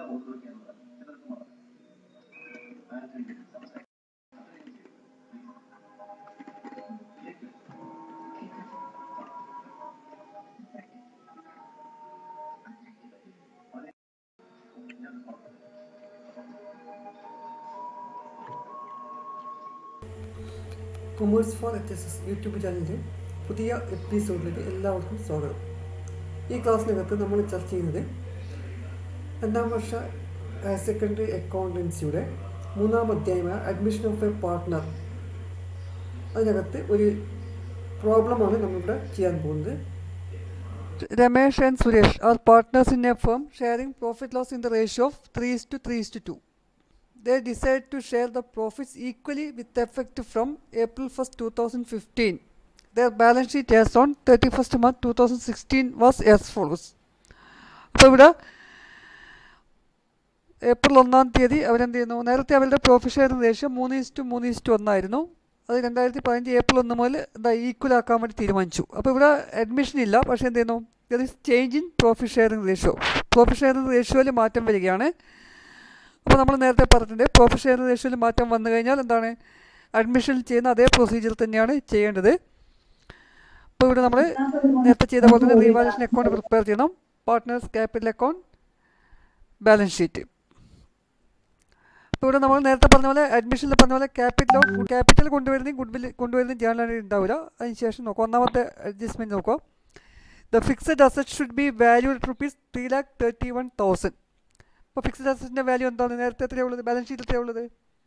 Commerce four HSS YouTube ചാനലിൻ്റെ പുതിയ എപ്പിസോഡിലേക്ക് എല്ലാവർക്കും സ്വാഗതം. ഈ ക്ലാസ്സിനകത്ത് നമ്മൾ ചർച്ച ചെയ്യുന്നത് 2ാം വർഷ ഹയർ സെക്കൻഡറി അക്കൗണ്ടൻസിയുടെ 3ാം അധ്യായമായ അഡ്മിഷൻ ഓഫ് എ പാർട്ട്ണർ. അതിനകത്ത് ഒരു പ്രോബ്ലമാണ് നമ്മളിവിടെ ചെയ്യാൻ പോകുന്നത്. Ramesh and Suresh are partners in a firm sharing profit loss in the ratio of 3:3:2. They decide to share the profits equally with effect from April 1st, 2015. Their balance sheet as on 31st March 2016 was as follows. അപ്പോൾ ഇവിടെ April 1-ാം തീയതി അവരെന്ത് ചെയ്യുന്നു, നേരത്തെ അവരുടെ profit sharing ratio 3:1 ആയിരുന്നു. അത് 2015 April 1 മുതൽ ഈക്വൽ ആക്കാൻ വേണ്ടി തീരുമാനിച്ചു. അപ്പോൾ ഇവിടെ അഡ്മിഷൻ ഇല്ല, പക്ഷേ എന്ത് ചെയ്യുന്നു, there is change in profit sharing ratio. Profit sharing റേഷ്യോയിൽ മാറ്റം വരികയാണ്. അപ്പോൾ നമ്മൾ നേരത്തെ പറഞ്ഞിട്ടുണ്ട്, പ്രോഫിറ്റ് ഷെയറിംഗ് റേഷ്യോയിൽ മാറ്റം വന്നു കഴിഞ്ഞാൽ എന്താണ്, അഡ്മിഷനിൽ ചെയ്യുന്ന അതേ പ്രൊസീജിയർ തന്നെയാണ് ചെയ്യേണ്ടത്. അപ്പോൾ ഇവിടെ നമ്മൾ നേരത്തെ ചെയ്ത പോലെ തന്നെ റീവാലുവേഷൻ അക്കൗണ്ട് പ്രിപ്പയർ ചെയ്യണം, partners capital account, balance sheet. അപ്പോൾ ഇവിടെ നമ്മൾ നേരത്തെ പറഞ്ഞ പോലെ അഡ്മിഷനിൽ പറഞ്ഞ പോലെ ക്യാപിറ്റൽ കൊണ്ടുവരുന്നതും കൊണ്ടുവരുന്നതും ജേണൽ ഉണ്ടാവില്ല. അതിനുശേഷം നോക്കുക, ഒന്നാമത്തെ അഡ്ജസ്റ്റ്മെൻറ്റ് നോക്കുക. The fixed asset should be valued ₹3,31,000. അപ്പോൾ ഫിക്സഡ് അസറ്റിന്റെ വാല്യൂ എന്താണ്, നേരത്തെ എത്രയാണ് ഉള്ളത്, ബാലൻസ് ഷീറ്റ് എത്രയാണ് ഉള്ളത്,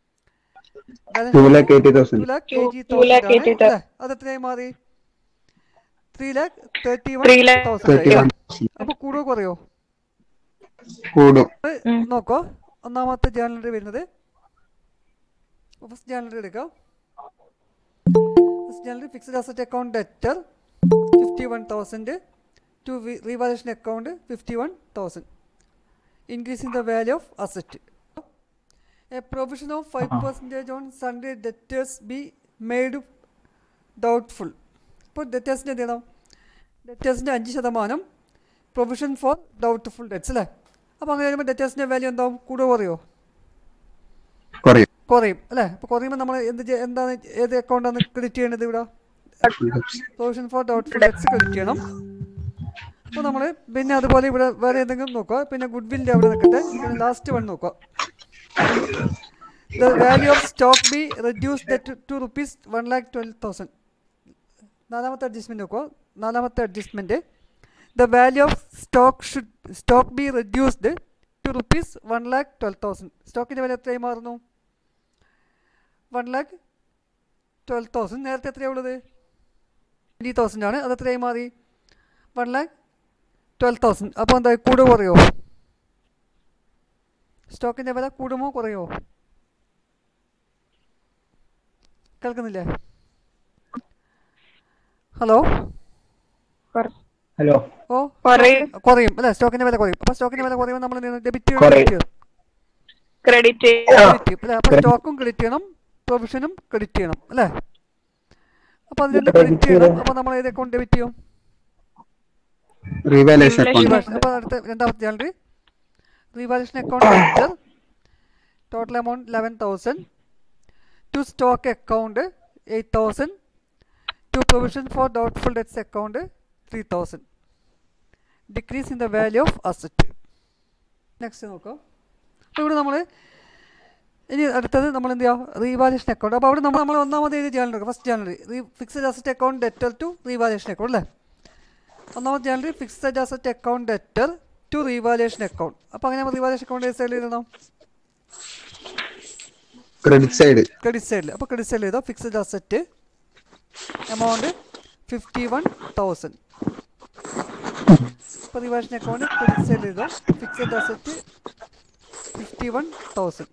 2,80,000. അത് എത്രയായി മാറി, 3,31,000. അപ്പൊ കൂടുവോ കുറയോ, നോക്കോ. ഒന്നാമത്തെ ജേണൽ വരുന്നത്, ഫസ്റ്റ് ജേണൽ എടുക്കാം. First journal fixed asset account debtor 51,000 to revaluation account 51,000. Increasing the value of asset. A provision of 5% on sundry debtors be made doubtful. ഇപ്പോൾ ഡെറ്റേഴ്സിൻ്റെ എന്ത് ചെയ്യണം, ഡെറ്റേഴ്സിൻ്റെ 5% പ്രൊവിഷൻ ഫോർ ഡൗട്ട്ഫുൾ ഡെറ്റ്സ് അല്ലേ. അപ്പോൾ അങ്ങനെ വരുമ്പോൾ ഡെറ്റേഴ്സിൻ്റെ വാല്യൂ എന്താവും, കൂടുകയോ കുറയോ, കുറയും അല്ലേ. അപ്പോൾ കുറയുമ്പോൾ നമ്മൾ എന്താണ്, ഏത് അക്കൗണ്ടാണ് ക്രെഡിറ്റ് ചെയ്യേണ്ടത്, ഇവിടെ provision for doubtful debts credit ചെയ്യണം. അപ്പോൾ നമ്മൾ പിന്നെ അതുപോലെ ഇവിടെ വേറെ എന്തെങ്കിലും നോക്കുക, പിന്നെ ഗുഡ് വില്ലിൻ്റെ അവിടെ നിൽക്കട്ടെ. പിന്നെ ലാസ്റ്റ് വൺ നോക്കുക, the value of stock be reduced to ₹1,12,000. നാലാമത്തെ അഡ്ജസ്റ്റ്മെൻറ്റ് നോക്കുക. നാലാമത്തെ adjustment, the value of stock be reduced to ₹1,12,000. സ്റ്റോക്കിൻ്റെ വില എത്രയായി മാറുന്നു, 1,12,000. നേരത്തെ എത്രയാണ് ഉള്ളത്, 20,000 ആണ്. അത് എത്രയായി മാറി, 1,12,000. അപ്പോൾ എന്താ, കൂടുമോ കുറയോ, സ്റ്റോക്കിൻ്റെ വില കൂടുമോ കുറയോ, കേൾക്കുന്നില്ലേ, ഹലോ ഓ കുറയും അല്ലേ, സ്റ്റോക്കിൻ്റെ വില കുറയും. അപ്പോൾ സ്റ്റോക്കിൻ്റെ വില കുറയുമ്പോൾ നമ്മൾ ഡെബിറ്റ് ക്രെഡിറ്റ് അല്ലേ. അപ്പോൾ സ്റ്റോക്കും ക്രെഡിറ്റ് ചെയ്യണം, പ്രൊവിഷനും ക്രെഡിറ്റ് ചെയ്യണം അല്ലേ. അപ്പോൾ അതിൽ ക്രെഡിറ്റ് ചെയ്യണം. അപ്പോൾ നമ്മൾ ഏത് അക്കൗണ്ട് ഡെബിറ്റ് ചെയ്യും, റീവാലുവേഷൻ അക്കൗണ്ട്. അപ്പോൾ അടുത്ത രണ്ടാമത്തെ journal revaluation account debtor total amount 11,000 to stock account 8,000 to provision for doubtful debts account 3,000. Decrease in the value of asset. Next നോക്കാം. അപ്പോൾ ഇവിടെ നമ്മൾ ഇനി അടുത്തത് നമ്മൾ എന്ത് ചെയ്യുക, റീവാലുവേഷൻ അക്കൗണ്ട്. അപ്പോൾ അവിടെ നമ്മൾ ഒന്നാമത് ഏത് ജേണൽ എടുക്കുക, first journal fixed asset account debtor to revaluation account അല്ലേ. ഒന്നാമത്തെ journal fixed asset account debtor to revaluation account. അപ്പോൾ അങ്ങനെ റീവാലുവേഷൻ അക്കൗണ്ട് ഏത് സൈഡിൽ എഴുതണം, ക്രെഡിറ്റ് സൈഡിൽ. അപ്പോൾ ക്രെഡിറ്റ് സൈഡിൽ എഴുതാം, ഫിക്സഡ് അസറ്റ് എമൗണ്ട് 51,000. അപ്പോൾ റീവാലുവേഷൻ അക്കൗണ്ട് ക്രെഡിറ്റ് സൈഡിൽ എഴുതാം, ഫിക്സഡ് അസറ്റ് 51,000.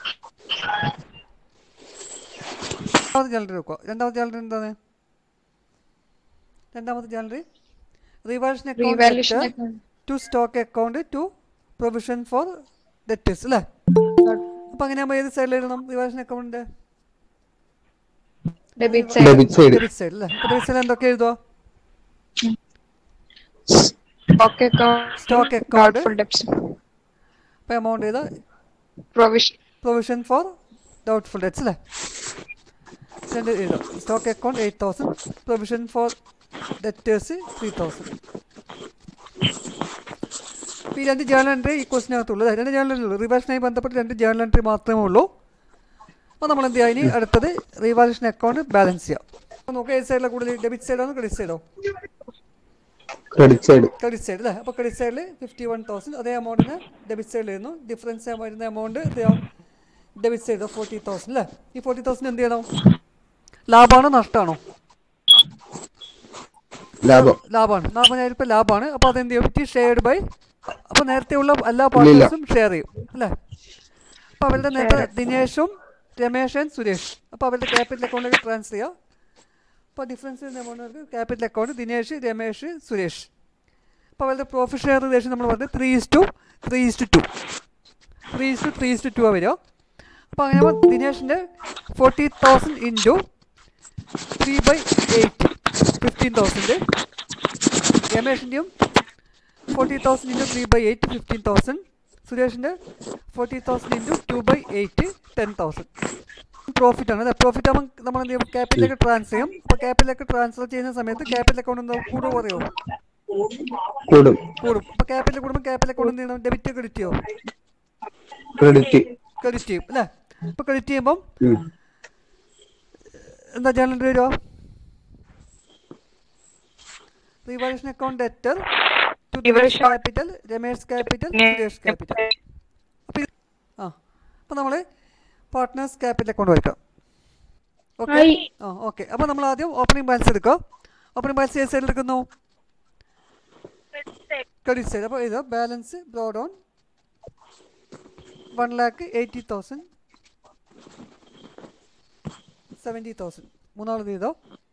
രണ്ടാമത്തെ ജേണൽ എടുക്കുക. രണ്ടാമത്തെ ജേണൽ എന്താണ്, രണ്ടാമത്തെ journal revaluation account to stock account to provision for debtors അല്ലേ. അപ്പോൾ അങ്ങനെ നമ്മൾ ഏത് സൈഡിൽ എഴുതണം, റീവാലുവേഷൻ അക്കൗണ്ടിൻ്റെ ഡെബിറ്റ് സൈഡ് അല്ലേ. അപ്പോൾ ഡെബിറ്റ് സൈഡിൽ എന്തൊക്കെ എഴുതുക, സ്റ്റോക്ക് അക്കൗണ്ട് അപ്പോൾ എമൗണ്ട് ചെയ്ത പ്രൊവിഷൻ ഫോർ ഡൗട്ട്ഫുൾ ഡെറ്റ്സ് അല്ലേ, രണ്ട് എഴുതാം. Stock account 8,000, provision for debtors 3,000. അപ്പോൾ ഈ രണ്ട് ജേണൽ എൻട്രി ഈ ക്വസ്റ്റിനകത്തുള്ളൂ. രണ്ട് ജേണൽ എൻട്രി ഉള്ളൂ, റിവാലുഷനായി ബന്ധപ്പെട്ട് രണ്ട് ജേണൽ എൻട്രി മാത്രമേ ഉള്ളൂ. അപ്പോൾ നമ്മൾ എന്ത് ചെയ്യുക, ഇനി അടുത്തത് റിവാലുഷൻ അക്കൗണ്ട് ബാലൻസ് ചെയ്യാം. അപ്പോൾ നമുക്ക് ഏത് സൈഡിലാണ് കൂടുതൽ, ഡെബിറ്റ് സൈഡാണോ ക്രെഡിറ്റ് സൈഡോ? ക്രെഡിറ്റ് സൈഡ് അല്ലേ. അപ്പോൾ ക്രെഡിറ്റ് സൈഡിൽ 51,000 അതേ എമൗണ്ടിന് ഡെബിറ്റ് സൈഡിൽ വരുന്നു. ഡിഫറൻസ് വരുന്ന എമൗണ്ട് ഡെബിറ്റ് സൈഡ് 40,000 അല്ലേ. ഈ 40,000 എന്ത് ചെയ്യണം, ലാഭമാണോ നഷ്ടമാണോ? ലാഭമാണ്. 40,000 ലാഭമാണ്. അപ്പോൾ അതെന്ത് ചെയ്യും, ഇറ്റ് ഷെയർഡ് ബൈ, അപ്പോൾ നേരത്തെ ഉള്ള എല്ലാ പാർട്ട്നേഴ്സും ഷെയർ ചെയ്യും അല്ലേ. അപ്പോൾ അവരുടെ നേരത്തെ ദിനേശും രമേശ് ആൻഡ് സുരേഷ്, അപ്പോൾ അവരുടെ ക്യാപിറ്റൽ അക്കൗണ്ടിലേക്ക് ട്രാൻസ്ഫർ ചെയ്യുക. അപ്പോൾ ഡിഫറൻസ് വരുന്ന amount capital account Dinesh, Ramesh, Suresh. അപ്പോൾ അവരുടെ പ്രോഫിറ്റ് ഷെയർ റേഷ്യോ നമ്മൾ പറഞ്ഞത് 3:2 വരിക. അപ്പോൾ അങ്ങനെ ദിനേഷിൻ്റെ 40,000 ഇൻറ്റു 3/8 15,000, രമേഷിൻ്റെയും 40,000 ഇൻറ്റു 3/8 15,000, സുരേഷിൻ്റെ 40,000 ഇൻറ്റു 2/8 10,000. പ്രോഫിറ്റാണ് അല്ലേ. പ്രോഫിറ്റ് ആകുമ്പോൾ നമ്മൾ എന്ത് ചെയ്യും, ക്യാപിറ്റലിലേക്ക് ട്രാൻസ്ഫർ ചെയ്യും. അപ്പോൾ ക്യാപിറ്റലിലേക്ക് ട്രാൻസ്ഫർ ചെയ്യുന്ന സമയത്ത് ക്യാപിറ്റൽ അക്കൗണ്ട് എന്താ കൂടുമോ കുറയോ? കൂടും. അപ്പോൾ ക്യാപിറ്റൽ കൂടുമ്പോൾ ക്യാപിറ്റൽ അക്കൗണ്ട് എന്ത് ചെയ്യണം, ഡെബിറ്റ് ക്രെഡിറ്റ് ചെയ്യും അല്ലേ. അപ്പോൾ ക്രെഡിറ്റ് ചെയ്യുമ്പം എന്താ ജേണൽ എൻട്രി വരുമോ, revaluation account debtor to Dinesh capital, Ramesh capital, Suresh capital. അപ്പോൾ നമ്മൾ പാർട്ട്നേഴ്സ് ക്യാപിറ്റൽ അക്കൗണ്ട് വയ്ക്കാം. ഓക്കെ. അപ്പോൾ നമ്മൾ ആദ്യം ഓപ്പണിംഗ് ബാലൻസ് എടുക്കുക. ഓപ്പണിംഗ് ബാലൻസ് ഏത് സൈഡിൽ എടുക്കുന്നു, ക്രെഡിറ്റ് സൈഡ്. അപ്പോൾ ഇത് ബാലൻസ് ബ്രോഡ് ഓൺ 1,80,000 70,000. മൂന്നാമത് ചെയ്തോ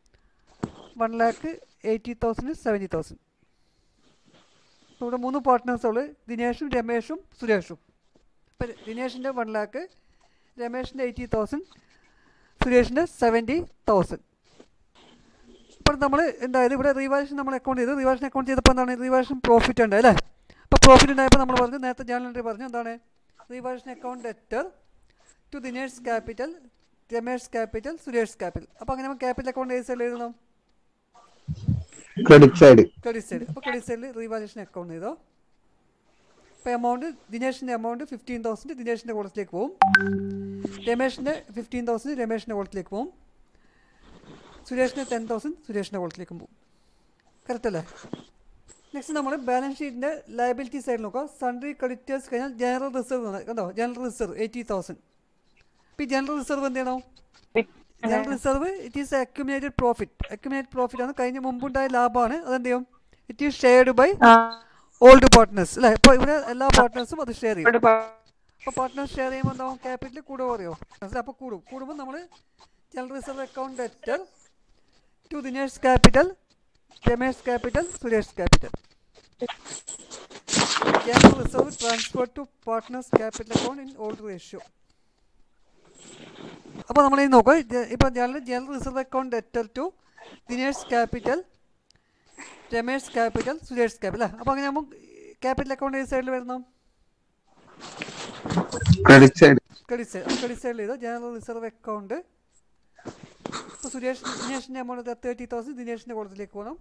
1,80,000 70,000. ഇവിടെ 3 പാർട്ട്നേഴ്സുള്ളൂ, ദിനേഷും രമേഷും സുരേഷും. അപ്പോൾ ദിനേഷിൻ്റെ 1,00,000, രമേഷിൻ്റെ 80,000, സുരേഷിൻ്റെ 70,000. ഇപ്പോൾ നമ്മൾ എന്തായത് ഇവിടെ റിവാലുഷൻ നമ്മൾ അക്കൗണ്ട് ചെയ്തു. റിവാലുഷൻ അക്കൗണ്ട് ചെയ്തപ്പോൾ എന്താണ്, റിവാലുഷൻ പ്രോഫിറ്റ് ഉണ്ട് അല്ലേ. അപ്പോൾ പ്രോഫിറ്റ് ഉണ്ടായപ്പോൾ നമ്മൾ പറഞ്ഞു, നേരത്തെ ജേണൽ എൻട്രി പറഞ്ഞു എന്താണ്, revaluation account debtor to Dinesh capital, Ramesh capital, Suresh capital. അപ്പോൾ അങ്ങനെ നമ്മൾ ക്യാപിറ്റൽ അക്കൗണ്ട് ഏത് സൈഡിൽ എഴുതണം, ക്രെഡിറ്റ് സൈഡ്. അപ്പോൾ ക്രെഡിറ്റ് സൈഡിൽ റിവാലുഷൻ അക്കൗണ്ട് ചെയ്തോ. അപ്പോൾ എമൗണ്ട് ദിനേഷിൻ്റെ എമൗണ്ട് 15,000 ദിനേഷിൻ്റെ കോളത്തിലേക്ക് പോകും, രമേഷിൻ്റെ 15,000 രമേഷിൻ്റെ കോളത്തിലേക്ക് പോകും, സുരേഷിൻ്റെ 10,000 സുരേഷിൻ്റെ കോളത്തിലേക്കും പോകും. കറക്റ്റ് അല്ലേ. നെക്സ്റ്റ് നമ്മൾ ബാലൻസ് ഷീറ്റിൻ്റെ ലയബിലിറ്റി സൈഡിൽ നോക്കുക. സൺട്രി ക്രെഡിറ്റേഴ്സ് കഴിഞ്ഞാൽ ജനറൽ റിസർവ് കണ്ടോ, ജനറൽ റിസർവ് 80,000. ഇപ്പോൾ ഈ ജനറൽ റിസർവ് എന്ത് ചെയ്യണം, general reserve it is accumulated profit ആണ്, കഴിഞ്ഞ മുമ്പുണ്ടായ ലാഭമാണ്. അതെന്ത് ചെയ്യും, it is shared by old partners അല്ലേ. ഇപ്പോൾ ഇവിടെ എല്ലാ പാർട്ട്നേഴ്സും അത് ഷെയർ ചെയ്യും. അപ്പോൾ പാർട്ട്നേഴ്സ് ഷെയർ ചെയ്യുമ്പോൾ എന്താവും, ക്യാപിറ്റൽ കൂടുക പറയോ. അപ്പോൾ കൂടുമ്പോൾ നമ്മൾ general reserve account debtor to Dinesh capital, Ramesh capital, Suresh capital. General reserve transfer to partners capital account in old ratio. അപ്പോൾ നമ്മൾ ഇത് നോക്കുക. ഇപ്പോൾ general reserve account debtor to Dinesh capital, Ramesh capital, Suresh capital. അപ്പോൾ അങ്ങനെ നമുക്ക് ക്യാപിറ്റൽ അക്കൗണ്ട് ഏത് സൈഡിൽ വരണം, ക്രെഡിറ്റ് സൈഡിൽ ചെയ്തോ ജനറൽ റിസർവ് അക്കൗണ്ട്. ഇപ്പോൾ ദിനേഷിൻ്റെ എമൗണ്ട് 30,000 ദിനേഷിൻ്റെ കോളത്തിലേക്ക് പോകണം,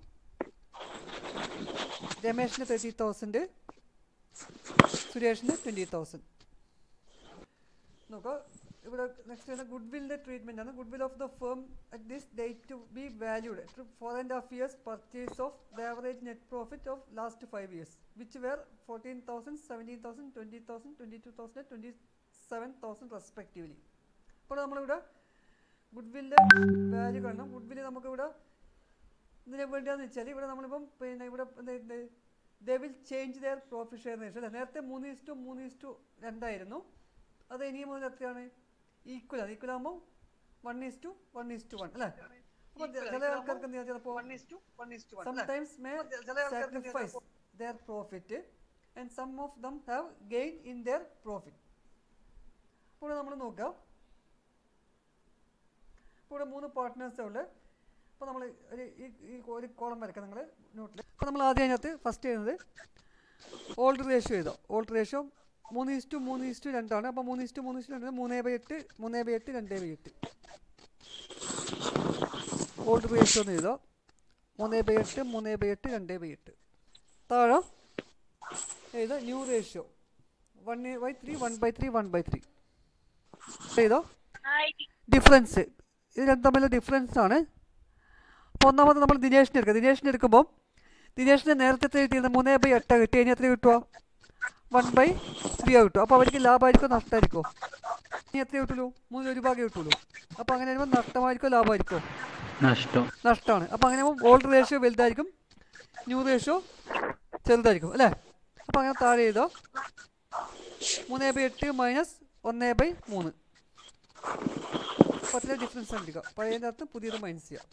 രമേഷിൻ്റെ 30,000, സുരേഷിൻ്റെ 20,000. നോക്കുക ഇവിടെ നെക്സ്റ്റ് വരുന്ന ഗുഡ് വില്ലിൻ്റെ ട്രീറ്റ്മെൻ്റ് ആണ്. Goodwill of the firm at this date to be valued 4.5 years purchase of the average net profit of last 5 years which were 14,000 17,000 20,000 22,000 27,000 respectively. അപ്പോൾ നമ്മളിവിടെ ഗുഡ് വില്ലിൻ്റെ വാല്യൂ കാണണം. ഗുഡ് വില്ല് നമുക്കിവിടെ ഇതിന് വേണ്ടിയാണെന്ന് വെച്ചാൽ ഇവിടെ നമ്മളിപ്പം പിന്നെ ഇവിടെ എന്താ they will change their profit share ratio അല്ലേ. നേരത്തെ 3:2 ആയിരുന്നു, അത് ഇനിയും മുതൽ എത്രയാണ്, ഈക്വൽ ആകുമ്പോൾ 1:1 അല്ലേ. അപ്പോൾ ചില ആൾക്കാർക്ക് എന്ത് ചെയ്യാം, ചിലപ്പോൾ sometimes may sacrifice their profit and some of them have gained in their profit. അപ്പോൾ നമ്മൾ നോക്കാം, ഇപ്പോൾ ഇവിടെ 3 പാർട്ട്നേഴ്സേ ഉള്ളൂ. അപ്പോൾ നമ്മൾ ഒരു കോളം വരയ്ക്കാം നിങ്ങൾ നോട്ടിൽ. അപ്പോൾ നമ്മൾ ആദ്യം അതിനകത്ത് ഫസ്റ്റ് ചെയ്യുന്നത് ഓൾഡ് റേഷ്യോ ചെയ്തോ. ഓൾഡ് റേഷ്യോ 3:2:2 അപ്പോൾ 3:3:2 3/8 3/8 2/8 ഓൾഡ് റേഷ്യോ എന്ന് എഴുതാം. 3/8 3/8 2/8. താഴെ എഴുതാം ന്യൂ റേഷ്യോ 1/3 1/3 1/3 എഴുതോ. ഡിഫറൻസ് ഇത് രണ്ടും തമ്മിലുള്ള ഡിഫറൻസ് ആണ്. അപ്പോൾ ഒന്നാമത് നമ്മൾ ദിനേഷിനെ എടുക്കുക. ദിനേഷിനെ എടുക്കുമ്പോൾ ദിനേഷിന് നേരത്തെ കിട്ടിയത് 3/8 കിട്ടി. ഇനി എത്ര കിട്ടുക? 1/3 കിട്ടും. അപ്പോൾ അവർക്ക് ലാഭമായിരിക്കോ നഷ്ടമായിരിക്കോ? ഇനി എത്ര കിട്ടുള്ളൂ? 1/3 ഭാഗം കിട്ടുള്ളൂ. അപ്പോൾ അങ്ങനെ വരുമ്പോൾ നഷ്ടമായിരിക്കോ ലാഭമായിരിക്കോ? നഷ്ടമാണ്. അപ്പോൾ അങ്ങനെ ഓൾഡ് റേഷ്യോ വലുതായിരിക്കും, ന്യൂ റേഷ്യോ ചെറുതായിരിക്കും അല്ലേ. അപ്പോൾ അങ്ങനെ താഴെ ചെയ്തോ 3/8 മൈനസ് 1/3. അപ്പോൾ അതിലെ ഡിഫറൻസ് കണ്ടിരിക്കുക. പഴയതിൻ്റെ അർത്ഥം പുതിയത് മൈനസ് ചെയ്യാം.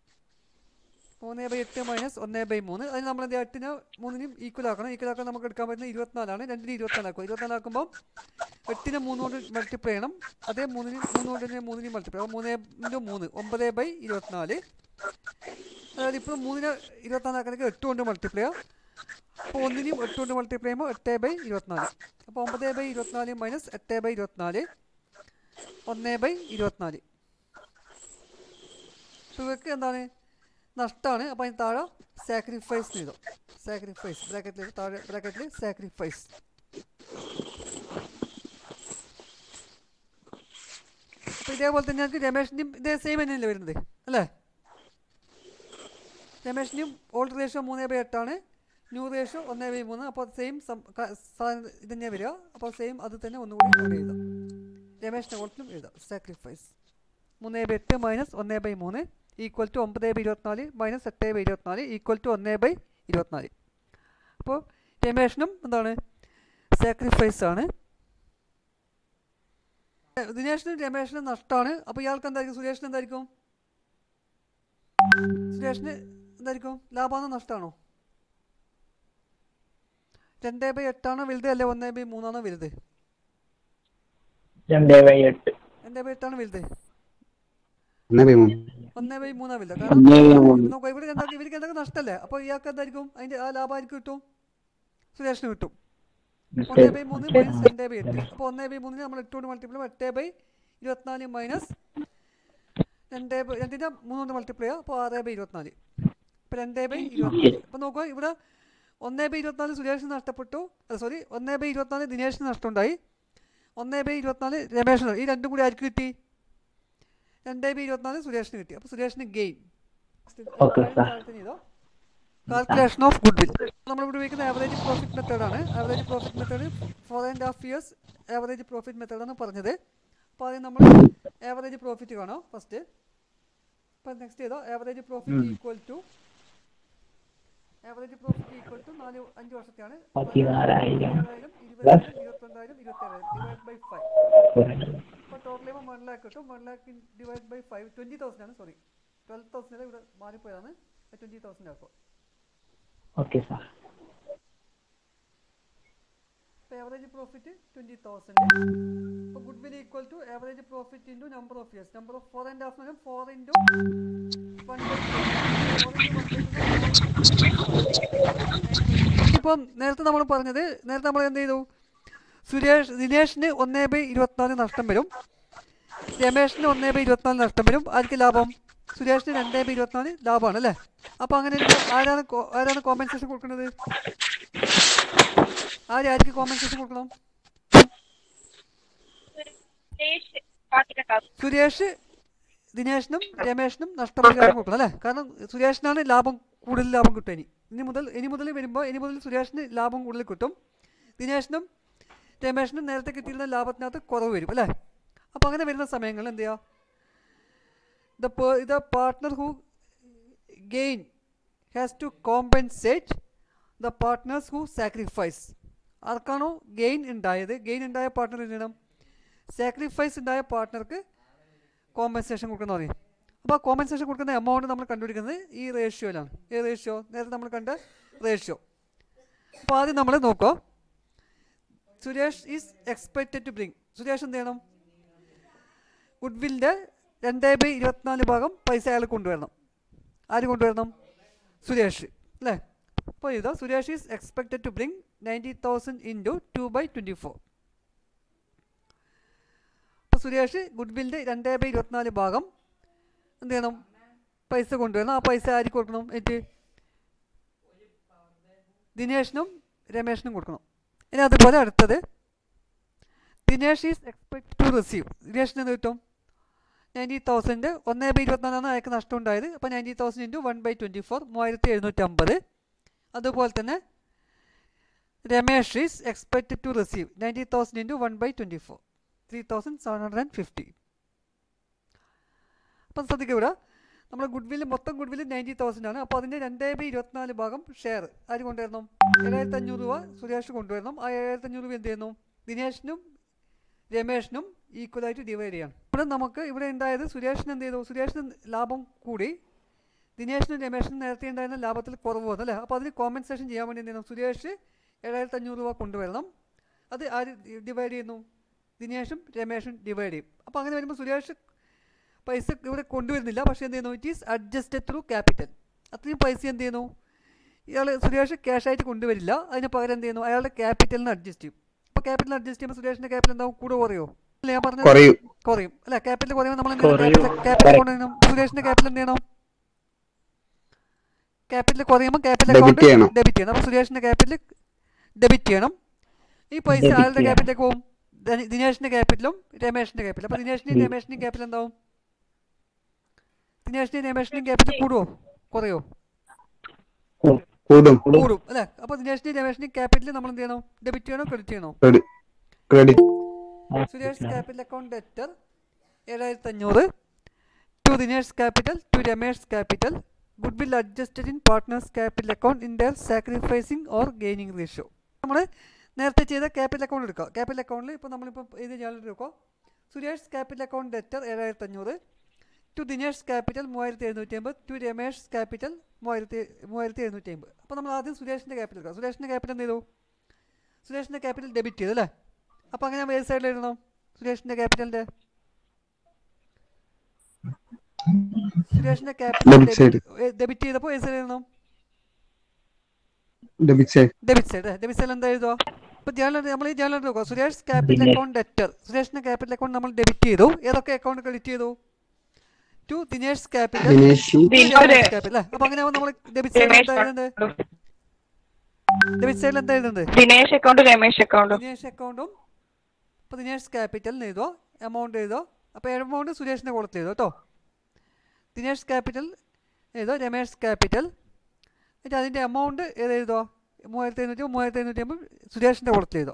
3/8 മൈനസ് 1/3. അതിന് നമ്മൾ എന്ത് 8നെ 3നും ഈക്വൽ ആക്കണം. ഈക്വൽ ആക്കാൻ നമുക്ക് എടുക്കാൻ പറ്റുന്നത് 24 2ന് 24 ആക്കുക. 24 ആക്കുമ്പോൾ 8നെ 3 കൊണ്ട് മൾട്ടിപ്ലൈ ചെയ്യണം. അതേ 3 കൊണ്ട് 3നും മൾട്ടിപ്ലൈ. അപ്പോൾ 3 × 3 9/24. അതായത് ഇപ്പോൾ 3നെ 24 ആക്കണമെങ്കിൽ 8 കൊണ്ട് മൾട്ടിപ്ലൈ ചെയ്യാം. അപ്പോൾ 1നും 8 കൊണ്ട് മൾട്ടിപ്ലൈ ചെയ്യുമ്പോൾ 8/24. അപ്പോൾ 9/24 മൈനസ് 8/24 1/24. ഇപ്പോൾ ഇവർക്ക് എന്താണ്? നഷ്ടമാണ്. അപ്പോൾ അതിന് താഴെ സാക്രിഫൈസ് ചെയ്തോ. സാക്രിഫൈസ് ബ്രാക്കറ്റിൽ താഴെ ബ്രാക്കറ്റിൽ സാക്രിഫൈസ്. അപ്പോൾ ഇതേപോലെ തന്നെ ഞങ്ങൾക്ക് രമേഷിൻ്റെയും ഇതേ സെയിം തന്നെയല്ലേ വരുന്നത് അല്ലേ. രമേഷിൻ്റെയും ഓൾഡ് റേഷ്യോ 3/8 ന്യൂ റേഷ്യോ 1/3. അപ്പോൾ സെയിം ഇത് തന്നെയാണ് വരിക. അപ്പോൾ സെയിം അത് തന്നെ ഒന്നുകൂടി എഴുതാം. രമേഷിൻ്റെ ഓൾട്ടിലും എഴുതാം sacrifice 3/8 minus 1/3 equal to 9/24 minus 8/24 equal to 1/24. അപ്പോൾ രമേഷിനും എന്താണ്? സാക്രിഫൈസ് ആണ്. ദിനേഷിനും രമേഷിനും നഷ്ടമാണ്. അപ്പോൾ ഇയാൾക്ക് എന്തായിരിക്കും? സുരേഷിന് എന്തായിരിക്കും? സുരേഷിന് എന്തായിരിക്കും? ലാഭമാണോ നഷ്ടമാണോ? 2/8 വലുത് അല്ലെ 1/3 വലുത്? 2/8 വലുത്. 1/3 വലുത്. കാരണം ഇവിടെ ഇവർക്ക് എന്തൊക്കെ നഷ്ടമല്ലേ. അപ്പോൾ ഇയാൾക്ക് എന്തായിരിക്കും? അതിൻ്റെ ആ ലാഭമായിരിക്കും കിട്ടും, സുരേഷിന് കിട്ടും. 1/3 മൈനസ് 2/8. അപ്പോൾ 1/3 നമ്മൾ 8 കൊണ്ട് മൾട്ടിപ്ലൈ 8/24 മൈനസ് 2/3 കൊണ്ട് മൾട്ടിപ്ലൈ ചെയ്യുക. അപ്പോൾ 6/24. ഇപ്പോൾ 2/24. അപ്പോൾ നോക്കുക ഇവിടെ 1/24 സുരേഷിന് നഷ്ടപ്പെട്ടു. സോറി 1/24 ദിനേഷിന് നഷ്ടമുണ്ടായി. 1/24 രമേഷിന്. ഈ രണ്ടും കൂടി ആർക്ക് കിട്ടി? 2/24 സുരേഷിന് കിട്ടി. അപ്പോൾ സുരേഷിന് gain. Calculation of goodwill നമ്മളിവിടെ ഉപയോഗിക്കുന്ന ആവറേജ് പ്രോഫിറ്റ് മെത്തേഡാണ്. Average profit method 4.5 years average profit മെത്തേഡാണ് പറഞ്ഞത്. അപ്പോൾ ആദ്യം നമ്മൾ ആവറേജ് പ്രോഫിറ്റ് കാണാം ഫസ്റ്റ്. അപ്പോൾ നെക്സ്റ്റ് ചെയ്തോ ആവറേജ് പ്രോഫിറ്റ് ഈക്വൽ ടു 5 വർഷത്തെയാണ്. 16,000 20,000 22,000 27,000 ഡിവൈഡ് ബൈ 5. അപ്പോൾ ടോട്ടൽ ചെയ്യുമ്പോൾ 1 lakh കിട്ടും. 1 lakh ഡിവൈഡ് ബൈ 5 20,000 ആണ്. സോറി 12,000 ഇവിടെ മാറിപ്പോയതാണ്. 20,000 ആക്കുക. Okay sir. അപ്പോൾ ആവറേജ് പ്രോഫിറ്റ് 20,000. അപ്പോൾ goodwill equal to average profit into number of years. നമ്പർ ഓഫ് 4.5 4 ഇൻറ്റു 1/4. ഇപ്പം നേരത്തെ നമ്മൾ പറഞ്ഞത്, നേരത്തെ നമ്മൾ എന്ത് ചെയ്തു? ദിനേഷിന് 1/24 നഷ്ടം വരും, രമേഷിന് 1/24 നഷ്ടം വരും. ആർക്ക് ലാഭം? സുരേഷിന് 2/24 ലാഭമാണ് അല്ലേ. അപ്പോൾ അങ്ങനെ ആരാണ് കോമ്പൻസേഷൻ കൊടുക്കുന്നത്? ആർക്ക് കോമ്പൻസേഷൻ കൊടുക്കണം? സുരേഷ് ദിനേഷിനും രമേഷിനും നഷ്ടപരിഹാരം കൊടുക്കണം അല്ലേ. കാരണം സുരേഷിനാണ് കൂടുതൽ ലാഭം കിട്ടും. ഇനി മുതൽ വരുമ്പോൾ സുരേഷിന് ലാഭം കൂടുതൽ കിട്ടും. ദിനേഷിനും രമേഷിനും നേരത്തെ കിട്ടിയിരുന്ന ലാഭത്തിനകത്ത് കുറവ് വരും അല്ലേ. അപ്പോൾ അങ്ങനെ വരുന്ന സമയങ്ങളിൽ എന്ത് ചെയ്യുക? the partner who gain has to compensate the partners who sacrifice. ആർക്കാണോ ഗെയിൻ ഉണ്ടായ പാർട്ട്ണർ എന്ത് ചെയ്യണം? സാക്രിഫൈസ് ഉണ്ടായ പാർട്ട്ണർക്ക് കോമ്പൻസേഷൻ കൊടുക്കുന്ന പറയും. അപ്പോൾ ആ കോമ്പൻസേഷൻ കൊടുക്കുന്ന എമൗണ്ട് നമ്മൾ കണ്ടുപിടിക്കുന്നത് ഈ റേഷ്യോയിലാണ്. ഈ റേഷ്യോ നേരത്തെ നമ്മൾ കണ്ട റേഷ്യോ. അപ്പോൾ ആദ്യം നമ്മൾ നോക്കുക. Suresh is expected to bring. Suresh എന്ത് ചെയ്യണം? ഗുഡ് വില്ലിൻ്റെ 2/24 ഭാഗം പൈസ അയാൾ കൊണ്ടുവരണം. ആര് കൊണ്ടുവരണം? സുരേഷ് അല്ലേ. അപ്പോൾ ഇതാ Suresh is expected to bring 90,000 into 2/24. അപ്പോൾ സുരേഷ് ഗുഡ്വില്ലിൻ്റെ 2/24 ഭാഗം എന്ത് ചെയ്യണം, പൈസ കൊണ്ടുവരണം. ആ പൈസ ആർക്ക് കൊടുക്കണം? ദിനേഷിനും രമേഷിനും കൊടുക്കണം. ഇനി അതുപോലെ അടുത്തത് Dinesh is expect to receive. ദിനേഷിന് എന്ത് കിട്ടും? 90,000. 1/24 അയാൾക്ക് നഷ്ടം ഉണ്ടായത്. അപ്പോൾ 90,000 ഇൻറ്റു 1/24 3750. അതുപോലെ തന്നെ Ramesh is expected to receive 90,000 into 1/24 3750. അപ്പം ശ്രദ്ധിക്കുക, ഇവിടെ നമ്മൾ ഗുഡ്വില്ല് മൊത്തം ഗുഡ്വില്ല് 90,000 ആണ്. അപ്പോൾ അതിൻ്റെ 2/24 ഭാഗം ഷെയർ ആര് കൊണ്ടുവരണം? 7,500 രൂപ സുരേഷ് കൊണ്ടുവരണം. ആ 7,500 രൂപ എന്ത് ചെയ്യുന്നു? ദിനേഷിനും രമേഷിനും ഈക്വലായിട്ട് ഡിവൈഡ് ചെയ്യണം. ഇവിടെ നമുക്ക് ഇവിടെ ഉണ്ടായത് സുരേഷിന് എന്ത് ചെയ്തു? സുരേഷിന് ലാഭം കൂടി, ദിനേഷിനും രമേഷിനും നേരത്തെ ഉണ്ടായിരുന്ന ലാഭത്തിൽ കുറവ് വന്നു അല്ലേ. അപ്പോൾ അതിന് കോമ്പൻസേഷൻ ചെയ്യാൻ വേണ്ടി എന്ത് ചെയ്യണം? സുരേഷ് 7,500 രൂപ കൊണ്ടുവരണം. അത് ആര് ഡിവൈഡ് ചെയ്യുന്നു? ദിനേഷും രമേഷും ഡിവൈഡ് ചെയ്യും. അപ്പോൾ അങ്ങനെ വരുമ്പോൾ സുരേഷ് പൈസ ഇവിടെ കൊണ്ടുവരുന്നില്ല, പക്ഷേ എന്ത് ചെയ്യുന്നു? It is adjusted through capital. അത്രയും പൈസ എന്ത് ചെയ്യുന്നു? സുരേഷ് ക്യാഷായിട്ട് കൊണ്ടുവരില്ല, അതിന് പകരം എന്ത് ചെയ്യുന്നു? അയാളുടെ ക്യാപിറ്റലിന് അഡ്ജസ്റ്റ് ചെയ്യും. അപ്പോൾ ക്യാപിറ്റൽ അഡ്ജസ്റ്റ് ചെയ്യുമ്പോൾ സുരേഷിൻ്റെ ക്യാപിറ്റൽ എന്താവും? കൂടെ കുറയോ? അല്ല, ഞാൻ പറഞ്ഞത് കുറയും അല്ല. ക്യാപിറ്റൽ കുറയുമ്പോൾ നമ്മൾ ക്യാപിറ്റൽ കൊണ്ടുവരണം. സുരേഷിൻ്റെ ക്യാപിറ്റൽ എന്ത് ചെയ്യണം? ക്യാപിറ്റൽ കുറയുമ്പോൾ ക്യാപിറ്റൽ അക്കൗണ്ട് ഡെബിറ്റ് ചെയ്യണം. അപ്പോൾ സുരേഷിൻ്റെ ക്യാപിറ്റൽ ഡെബിറ്റ് ചെയ്യണം. ഈ പൈസ ആളുടെ ക്യാപിറ്റലിലേക്ക് പോകും? ദിനേഷിൻ്റെ ക്യാപിറ്റലും രമേഷിൻ്റെ ക്യാപിറ്റലും. അപ്പോൾ ദിനേഷിൻ്റെയും രമേഷിൻ്റെയും ക്യാപിറ്റൽ എന്താവും? ദിനേഷിൻ്റെയും രമേഷിൻ്റെയും ക്യാപിറ്റൽ കൂടുമോ കുറയോ? കൂടും അല്ലേ. അപ്പോൾ ദിനേഷിൻ്റെയും രമേഷിൻ്റെയും ക്യാപിറ്റൽ നമ്മൾ എന്ത് ചെയ്യണം? ഡെബിറ്റ് ചെയ്യണോ ക്രെഡിറ്റ് ചെയ്യണോ? Suresh capital account debtor 7,500 to Dinesh capital to Ramesh capital goodwill adjusted in partners capital account in their sacrificing or gaining ratio. നമ്മൾ നേരത്തെ ചെയ്ത ക്യാപിറ്റൽ അക്കൗണ്ട് എടുക്കുക. ക്യാപിറ്റൽ അക്കൗണ്ടിൽ ഇപ്പോൾ നമ്മളിപ്പോൾ ഇത് ജേണൽ എടുക്കുക. Suresh capital account debtor 7,500 to Dinesh capital 3,750 to Ramesh capital 3,750. അപ്പോൾ നമ്മൾ ആദ്യം സുരേഷിൻ്റെ ക്യാപിറ്റൽ എടുക്കുക. സുരേഷിൻ്റെ ക്യാപിറ്റൽ എന്ത് ചെയ്തു? സുരേഷിൻ്റെ ക്യാപിറ്റൽ ഡെബിറ്റ് ചെയ്തു അല്ലേ. അപ്പോൾ അങ്ങനെ ഏത് സൈഡിൽ എഴുതണം? സുരേഷിൻ്റെ ക്യാപിറ്റലിൻ്റെ ഡെബിറ്റ് ചെയ്തപ്പോൾ ഏത് സൈഡ് എഴുതണം? Debit side. ഡെബിറ്റ് സൈഡ് എന്താ എഴുതുക? ഇപ്പോൾ നമ്മൾ ഈ ജേണൽ നോക്കുക. സുരേഷ് ക്യാപിറ്റൽ അക്കൗണ്ട് ഡെറ്റർ, സുരേഷിൻ്റെ ക്യാപിറ്റൽ അക്കൗണ്ട് നമ്മൾ ഡെബിറ്റ് ചെയ്തു. ഏതൊക്കെ അക്കൗണ്ട് ക്രെഡിറ്റ് ചെയ്തു? To Dinesh capital capital. അപ്പോൾ അങ്ങനെ നമ്മൾ ഡെബിറ്റ് സൈഡ് എന്താ എഴുതുന്നത്? ഡെബിറ്റ് സൈഡിൽ എന്താ എഴുതുന്നത്? ദിനേഷ് അക്കൗണ്ടും രമേഷ് അക്കൗണ്ടും. അപ്പോൾ ദിനേഷ് ക്യാപിറ്റൽ എഴുതുക, എമൗണ്ട് എഴുതുക. അപ്പോൾ എമൗണ്ട് സുരേഷിൻ്റെ കൊടുത്ത് എഴുതുക കേട്ടോ. ദിനേഷ് ക്യാപിറ്റൽ എഴുതുക, രമേഷ് ക്യാപിറ്റൽ. എന്നിട്ട് അതിൻ്റെ എമൗണ്ട് ഏത് എഴുതുക? 3,750 സുരേഷിൻ്റെ കൊടുത്ത് എഴുതുക.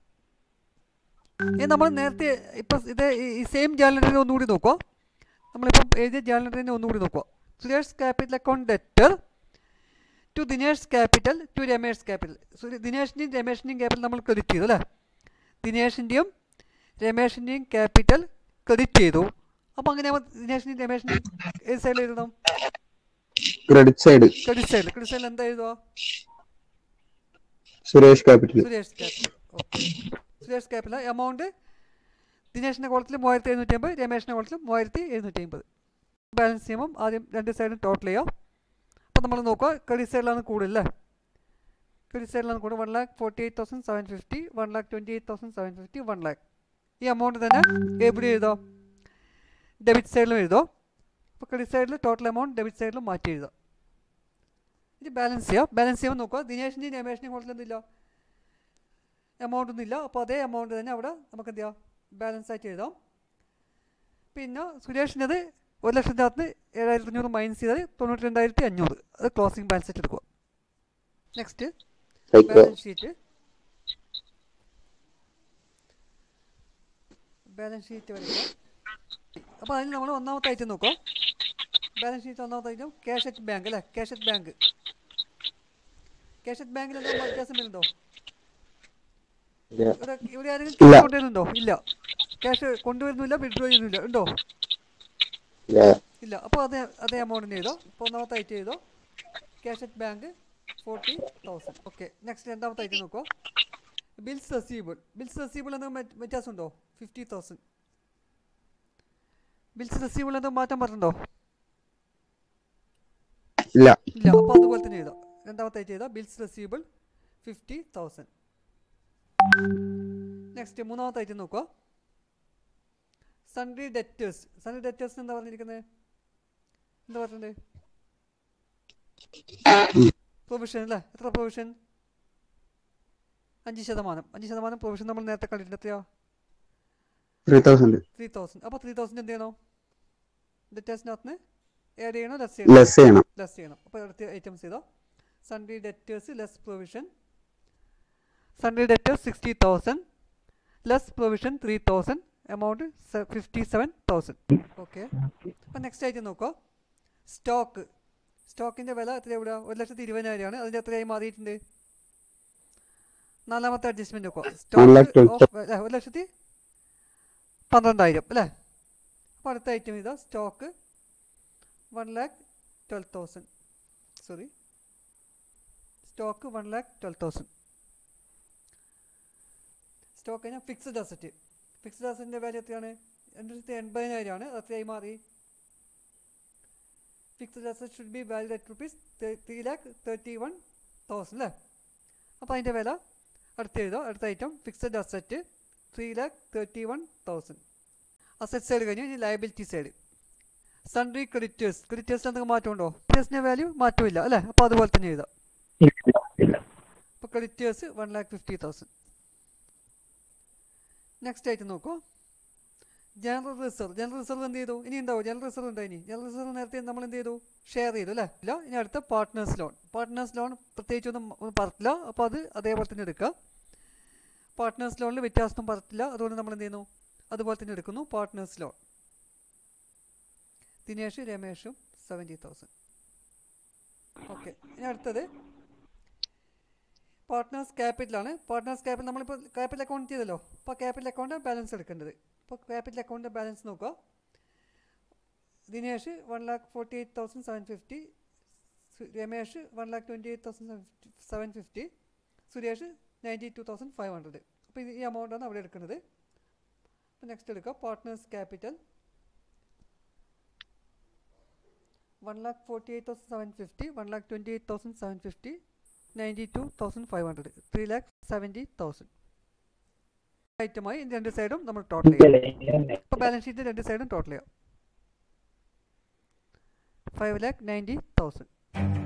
ഇനി നമ്മൾ നേരത്തെ ഇപ്പം ഇത് ഈ സെയിം ജേണലിനെ ഒന്നുകൂടി നോക്കുക. നമ്മളിപ്പം എഴുതിയ ജേണലിനെ ഒന്നുകൂടി നോക്കുക. Suresh capital account debtor to Dinesh capital to Ramesh capital. ദിനേഷിൻ്റെയും രമേഷിൻ്റെയും ക്യാപിറ്റൽ നമ്മൾ ക്രെഡിറ്റ് ചെയ്തു അല്ലേ. ദിനേഷിൻ്റെയും രമേഷിൻ്റെയും ക്യാപിറ്റൽ ക്രെഡിറ്റ് ചെയ്തു. അപ്പോൾ അങ്ങനെ ദിനേഷിൻ്റെയും രമേഷിൻ്റെയും ഏത് സൈഡിൽ എഴുതണം? ക്രെഡിറ്റ് സൈഡിൽ എന്താ എഴുതുക? Suresh capital. Suresh capital amount ദിനേഷിൻ്റെ കോളത്തിൽ 3,750, രമേഷിൻ്റെ കോളത്തിൽ 3,750. ബാലൻസ് ചെയ്യുമ്പം ആദ്യം രണ്ട് സൈഡും ടോട്ടൽ ചെയ്യാം. അപ്പോൾ നമ്മൾ നോക്കുക, ക്രെഡിറ്റ് സൈഡിലാണ് കൂടുതലല്ലേ. ക്രെഡിറ്റ് സൈഡിലാണ് കൂടുതൽ 1,48,750, 1,28,750, 1 lakh. ഈ എമൗണ്ട് തന്നെ എവിടെ എഴുതോ? ഡെബിറ്റ് സൈഡിലും എഴുതോ. അപ്പോൾ ക്രെഡിറ്റ് സൈഡിൽ ടോട്ടൽ എമൗണ്ട് ഡെബിറ്റ് സൈഡിലും മാറ്റി എഴുതാം. ഇത് ബാലൻസ് ചെയ്യാം. ബാലൻസ് ചെയ്യുമ്പോൾ നോക്കുക, ദിനേഷിൻ്റെയും രമേഷിൻ്റെയും കോളത്തിൽ എന്തില്ല? എമൗണ്ട് ഒന്നുമില്ല. അപ്പോൾ അതേ എമൗണ്ട് തന്നെ അവിടെ നമുക്ക് എന്ത് ചെയ്യാം? ബാലൻസ് ആയിട്ട് എഴുതാം. പിന്നെ സുരേഷിനത് 1,00,000 7,500 മൈനസ് ചെയ്താൽ 92,500. അത് ക്ലോസിംഗ് ബാലൻസ് ആയിട്ട് എടുക്കുക. Next balance sheet. വരിക. അപ്പോൾ അതിന് നമ്മൾ ഒന്നാമത്തെ ഐറ്റം നോക്കുക. ബാലൻസ് ഷീറ്റ് ഒന്നാമത്തെ ഐറ്റം ക്യാഷ് അറ്റ് ബാങ്ക് അല്ലേ. ക്യാഷ് അറ്റ് ബാങ്കിൽ എന്തെങ്കിലും വ്യത്യാസം വരുന്നുണ്ടോ? ഇവിടെ ആരെങ്കിലും ക്യാഷ് കൊണ്ടുവരുന്നുണ്ടോ? ഇല്ല. ക്യാഷ് കൊണ്ടുവരുന്നില്ല, വിഡ്രോ ചെയ്യുന്നില്ല. ഉണ്ടോ? ഇല്ല. അപ്പോൾ അതേ എമൗണ്ടിന് ചെയ്തോ. അപ്പോൾ ഒന്നാമത്തെ ഐറ്റം ചെയ്തോ cash at bank 40,000. Okay. Next രണ്ടാമത്തെ ഐറ്റം നോക്കുക. ബിൽസ് റെസീവബിൾ എന്തെങ്കിലും വ്യത്യാസമുണ്ടോ? 50,000. ബിൽസ് റെസീവബിൾ എന്തെങ്കിലും മാറ്റം പറഞ്ഞിട്ടുണ്ടോ? ഇല്ല. അപ്പോൾ അതുപോലെ തന്നെ ചെയ്തോ. രണ്ടാമത്തെ ഐറ്റം ചെയ്തോ ബിൽസ് റെസീവബിൾ 50,000. നെക്സ്റ്റ് മൂന്നാമത്തെ ഐറ്റം നോക്കുക. സൺഡ്രി ഡെറ്റേഴ്സ് എന്താ പറഞ്ഞിരിക്കുന്നത്? എന്താ പറഞ്ഞിട്ടുണ്ട്? പ്രൊവിഷൻ അല്ലേ? എത്ര പ്രൊവിഷൻ? 5%. 5% പ്രൊവിഷൻ നമ്മൾ നേരത്തെ കണ്ടിട്ടുണ്ട്. എത്രയാ? 3000. അപ്പോൾ 3000 എന്ത് ചെയ്യണം? ഡെറ്റേഴ്സിനകത്ത് ആഡ് ചെയ്യണോ ലെസ് ചെയ്യണം. അപ്പോൾ അടുത്ത ഐറ്റംസ് ചെയ്തോ. Sundry debtors less provision. Sundry debtors 60,000 less provision 3,000, amount 57,000. Okay. അപ്പോൾ നെക്സ്റ്റ് ആയിട്ട് നോക്കോ. സ്റ്റോക്കിൻ്റെ വില എത്ര ഇവിടെ? 1,20,000 അതിൻ്റെ എത്രയായി മാറിയിട്ടുണ്ട്? 4ാമത്തെ അഡ്ജസ്റ്റ്മെൻറ്റ് നോക്കോ. സ്റ്റോക്ക് 1,12,000 അല്ലേ? അപ്പോൾ അടുത്ത ഐറ്റം ഇതാ. സ്റ്റോക്ക് 1,12,000. സ്റ്റോക്ക് 1,12,000. സ്റ്റോക്ക് കഴിഞ്ഞാൽ ഫിക്സഡ് അസറ്റിൻ്റെ വാല്യൂ എത്രയാണ്? 2,80,000 അത് എത്രയായി മാറി? Fixed asset should be valued at rupees 3,31,000 അല്ലേ? അപ്പോൾ അതിൻ്റെ വില അടുത്ത എഴുതോ. അടുത്ത item fixed asset 3,31,000. Asset side കഴിഞ്ഞു. ഇനി ലയബിലിറ്റി സൈഡ്. സൺഡ്രി ക്രെഡിറ്റേഴ്സിന് എന്തെങ്കിലും മാറ്റമുണ്ടോ? ക്രെഡിറ്റേഴ്സിൻ്റെ വാല്യൂ മാറ്റമില്ല അല്ലേ? അപ്പോൾ അതുപോലെ തന്നെ എഴുതാം. അപ്പോൾ ക്രെഡിറ്റേഴ്സ് 1,50,000. നെക്സ്റ്റ് ആയിട്ട് നോക്കൂ. ജനറൽ റിസർവ് എന്ത് ചെയ്തു? ഇനി ഉണ്ടാവും. ജനറൽ റിസർവ് ഉണ്ടോ? ജനറൽ റിസർവ് നേരത്തെ നമ്മൾ എന്ത് ചെയ്തു? ഷെയർ ചെയ്തു അല്ലേ? ഇല്ല. ഇനി അടുത്ത പാർട്ട്നേഴ്സ് ലോൺ പ്രത്യേകിച്ചൊന്നും പറത്തില്ല. അപ്പോൾ അത് അതേപോലെ തന്നെ എടുക്കുക. പാർട്ട്നേഴ്സ് ലോണിൽ വ്യത്യാസമൊന്നും പറത്തില്ല. അതുകൊണ്ട് നമ്മൾ എന്ത് ചെയ്യുന്നു? അതുപോലെ തന്നെ എടുക്കുന്നു. പാർട്ട്നേഴ്സ് ലോൺ ദിനേഷ് രമേഷും 70,000. ഓക്കെ. ഇനി അടുത്തത് പാർട്ട്നേഴ്സ് ക്യാപിറ്റലാണ്. നമ്മളിപ്പോൾ ക്യാപിറ്റൽ അക്കൗണ്ട് ചെയ്തല്ലോ. അപ്പോൾ ക്യാപിറ്റൽ അക്കൗണ്ട് ബാലൻസ് എടുക്കേണ്ടത്. അപ്പോൾ ക്യാപിറ്റൽ അക്കൗണ്ട് ബാലൻസ് നോക്കുക. ദിനേഷ് 1,48,750, രമേഷ് 1,28,750, സുരേഷ് 92,500. അപ്പോൾ ഈ എമൗണ്ടാണ് അവിടെ എടുക്കുന്നത്. അപ്പോൾ നെക്സ്റ്റ് എടുക്കുക. Partners capital 1,48,750, 1,28,750, 92,500, 3,70,000. ഐറ്റമായി രണ്ട് സൈഡും നമ്മൾ ടോട്ടൽ ചെയ്യാം. ഇപ്പോൾ ബാലൻസ് ഷീറ്റ് രണ്ട് സൈഡും ടോട്ടൽ ചെയ്യാം. 5,90,000.